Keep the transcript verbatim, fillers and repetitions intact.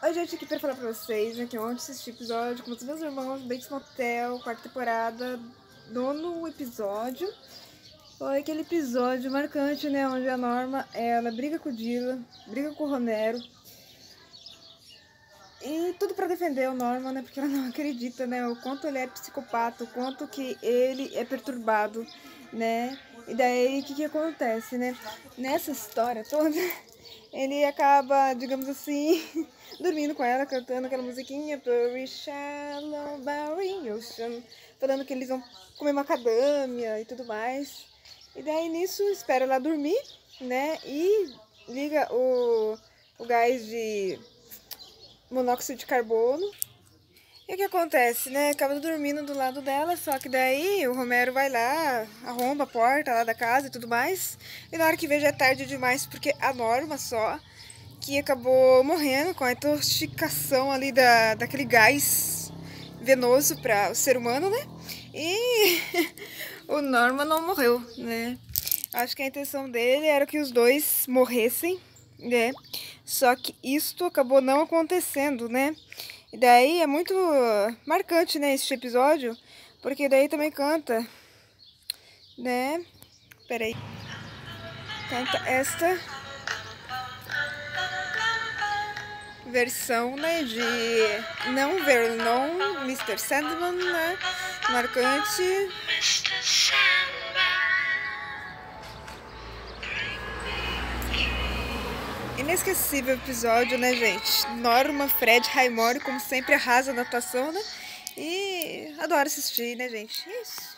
Oi, gente, aqui pra falar pra vocês, né, que ontem assisti episódio com os meus irmãos, Bates Motel, quarta temporada, nono episódio. Foi aquele episódio marcante, né, onde a Norma, ela briga com o Dylan, briga com o Romero. E tudo pra defender o Norman, né, porque ela não acredita, né, o quanto ele é psicopata, o quanto que ele é perturbado, né. E daí, o que que acontece, né, nessa história toda, ele acaba, digamos assim, dormindo com ela, cantando aquela musiquinha, Very Shallow, Very Ocean, falando que eles vão comer macadâmia e tudo mais. E daí, nisso, espera ela dormir, né, e liga o, o gás de monóxido de carbono. E o que acontece, né? Acaba dormindo do lado dela, só que daí o Romero vai lá, arromba a porta lá da casa e tudo mais. E na hora que vê já é tarde demais, porque a Norma só, que acabou morrendo com a intoxicação ali da, daquele gás venoso para o ser humano, né? E o Norman não morreu, né? Acho que a intenção dele era que os dois morressem, né? Só que isto acabou não acontecendo, né? E daí é muito marcante, né, este episódio, porque daí também canta, né? Peraí. Canta esta versão, né, de Não Vernon, mister Sandman, né? Marcante. Inesquecível episódio, né, gente? Norma, Fred, Raimore, como sempre, arrasa a natação, né? E adoro assistir, né, gente? É isso.